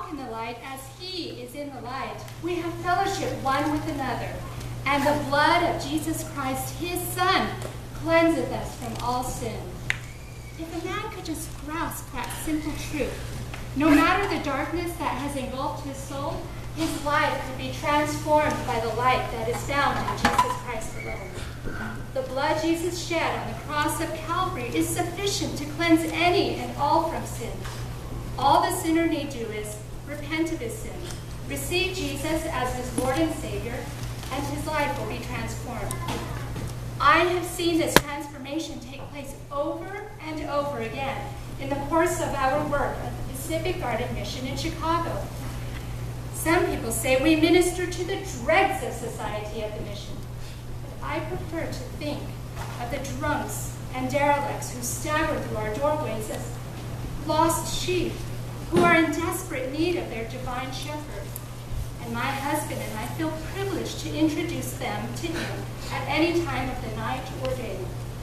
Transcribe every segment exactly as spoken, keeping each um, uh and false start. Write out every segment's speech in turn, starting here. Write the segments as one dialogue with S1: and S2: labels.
S1: in the light as he is in the light, we have fellowship one with another. And the blood of Jesus Christ, his Son, cleanseth us from all sin. If a man could just grasp that simple truth, no matter the darkness that has engulfed his soul, his life could be transformed by the light that is found in Jesus Christ alone. The blood Jesus shed on the cross of Calvary is sufficient to cleanse any and all from sin. All the sinner need do is repent of his sin, receive Jesus as his Lord and Savior, and his life will be transformed. I have seen this transformation take place over and over again in the course of our work at the Pacific Garden Mission in Chicago. Some people say we minister to the dregs of society at the mission. But I prefer to think of the drunks and derelicts who stagger through our doorways as lost sheep who are in desperate need of their divine shepherd. And my husband and I feel privileged to introduce them to him at any time of the night or day.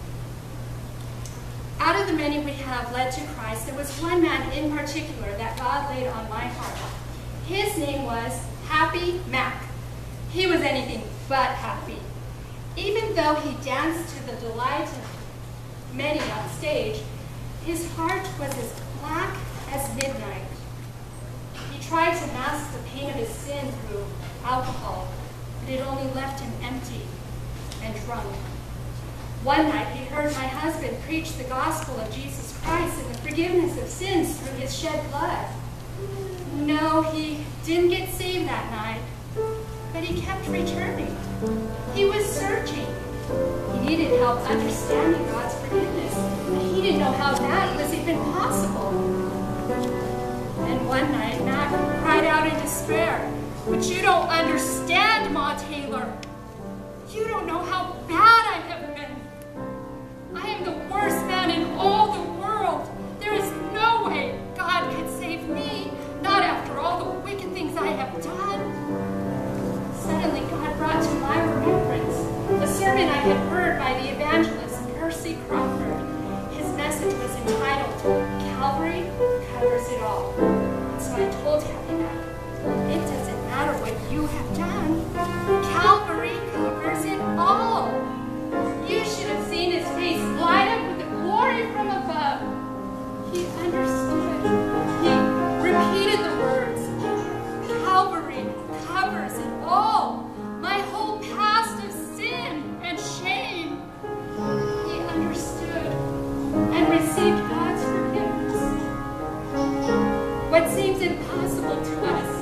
S1: Out of the many we have led to Christ, there was one man in particular that God laid on my heart. His name was Happy Mac. He was anything but happy. Even though he danced to the delight of many on stage, his heart was as black as midnight. He tried to mask the pain of his sin through alcohol, but it only left him empty and drunk. One night he heard my husband preach the gospel of Jesus Christ and the forgiveness of sins through his shed blood. No, he didn't get saved that night, but he kept returning. He was searching. He needed help understanding God's forgiveness, but he didn't know how that was even possible. And one night, Mac cried out in despair, "But you don't understand, Ma Taylor. You don't know how bad I have been. I am the worst man in all the world. There is no way God could save me, not after all the wicked things I have done." Suddenly, God brought to my remembrance a sermon I had heard by the evangelist Percy Crawford. His message was entitled, "Calvary Covers It All." And so I told Happy Mac, "It doesn't matter what you have done. Calvary covers it all." You should have seen his face light up with the glory from above. He understood. He repeated the words, "Calvary covers it all. My whole past of sin and shame." He understood and received God's forgiveness. What seems impossible to us